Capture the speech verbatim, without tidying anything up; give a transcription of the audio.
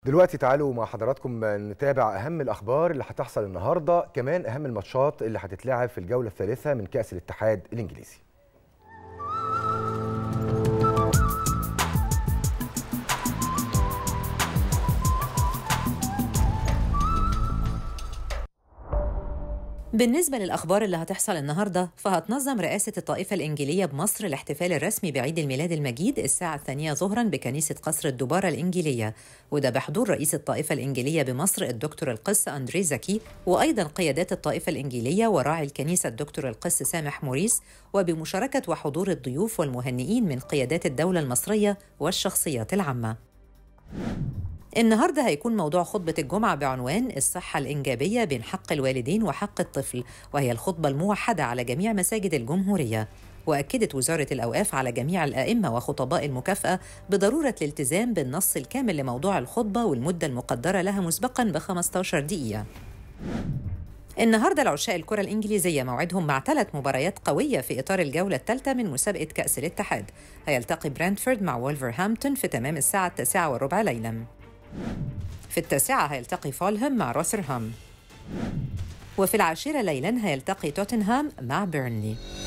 دلوقتي تعالوا مع حضراتكم نتابع أهم الأخبار اللي هتحصل النهاردة، كمان أهم الماتشات اللي هتتلعب في الجولة الثالثة من كأس الاتحاد الإنجليزي. بالنسبة للأخبار اللي هتحصل النهاردة، فهتنظم رئاسة الطائفة الإنجيلية بمصر الاحتفال الرسمي بعيد الميلاد المجيد الساعة الثانية ظهراً بكنيسة قصر الدبارة الإنجيلية، وده بحضور رئيس الطائفة الإنجيلية بمصر الدكتور القس أندري زكي، وأيضاً قيادات الطائفة الإنجيلية وراعي الكنيسة الدكتور القس سامح موريس، وبمشاركة وحضور الضيوف والمهنئين من قيادات الدولة المصرية والشخصيات العامة. النهارده هيكون موضوع خطبة الجمعة بعنوان الصحة الإنجابية بين حق الوالدين وحق الطفل، وهي الخطبة الموحدة على جميع مساجد الجمهورية. وأكدت وزارة الأوقاف على جميع الآئمة وخطباء المكافأة بضرورة الالتزام بالنص الكامل لموضوع الخطبة والمدة المقدرة لها مسبقاً ب خمسة عشر دقيقة. النهارده العشاء الكرة الإنجليزية موعدهم مع ثلاث مباريات قوية في إطار الجولة الثالثة من مسابقة كأس الاتحاد. هيلتقي برنتفورد مع وولفرهامبتون في تمام الساعة التاسعة والربع ليلاً. في التاسعة هيلتقي فولهام مع روثرهام، وفي العاشرة ليلاً هيلتقي توتنهام مع بيرنلي.